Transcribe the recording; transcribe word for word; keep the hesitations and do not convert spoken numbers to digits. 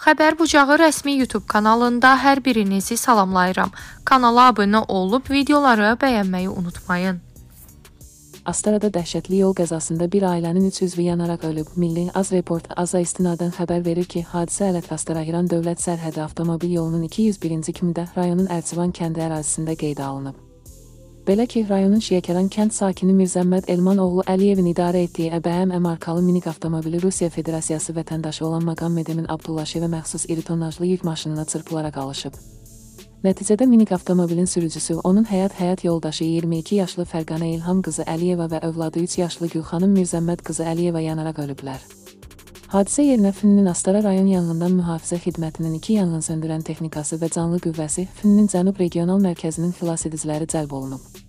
Xəbər Bucağı rəsmi YouTube kanalında hər birinizi salamlayıram. Kanala abunə olub videoları bəyənməyi unutmayın. Astarada dəhşətli yol qəzasında bir ailənin üç üzvü yanaraq ölüb. Milli Az Report Aza istinadən xəbər verir ki, hadisə Ələt-Astara-İran dövlət sərhədi avtomobil yolunun iki yüz birinci kimdə rayonun Ərcivan kəndi ərazisində qeydə alınıb. Belə ki, rayonun Şiyəkəran kənd sakini Mirzəmməd Elman oğlu Əliyevin idarə etdiyi E B M markalı minik avtomobili Rusiya Federasiyası vətəndaşı olan Maqammedemin Abdullaşevə məxsus iri tonnajlı yük maşınına çırpılaraq alışıb. Nəticədə minik avtomobilin sürücüsü, onun həyat həyat yoldaşı iyirmi iki yaşlı Fərqanə İlham qızı Əliyeva və övladı üç yaşlı Gülxanım Mirzəmməd qızı Əliyeva yanaraq ölüblər. Hadisə yerinə F N-nin Astara rayon yanğından mühafizə xidmətinin iki yanğın söndürən texnikası və canlı qüvvəsi, F N-nin Cənub regional mərkəzinin xilasediciləri cəlb olunub.